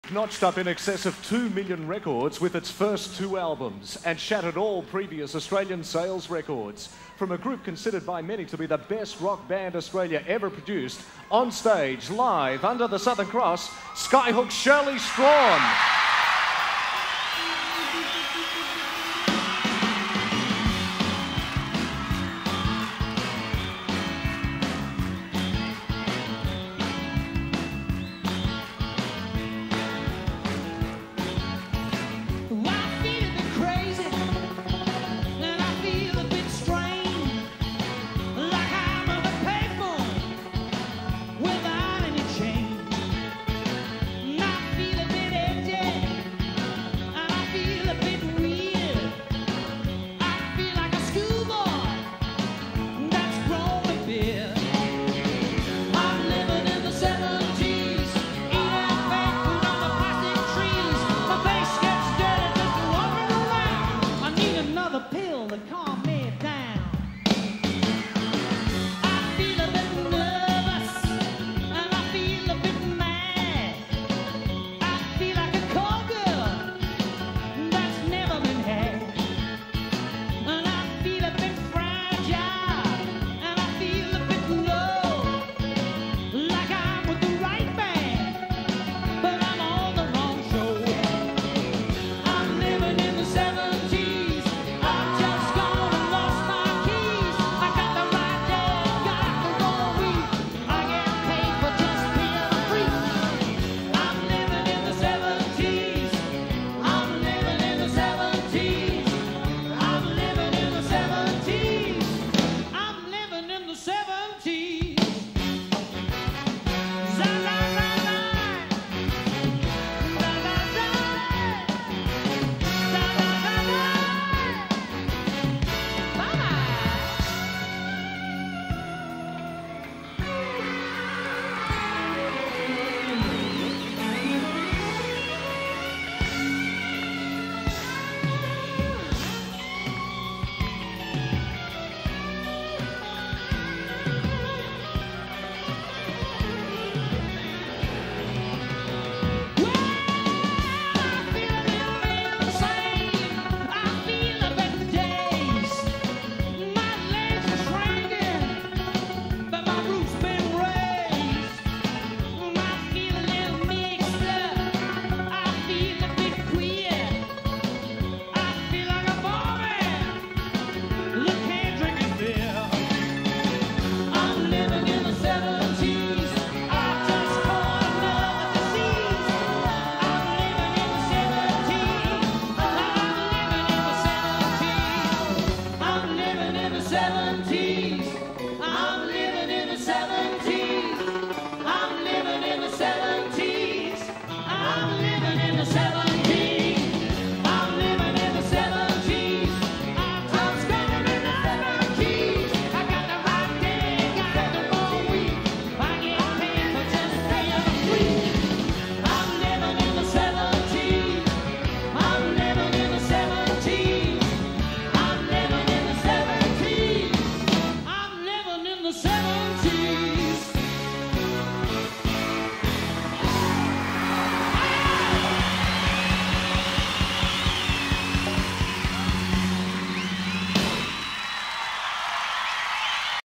Notched up in excess of 2 million records with its first 2 albums and shattered all previous Australian sales records. From a group considered by many to be the best rock band Australia ever produced, on stage, live, under the Southern Cross, Skyhook's Shirley Strawn.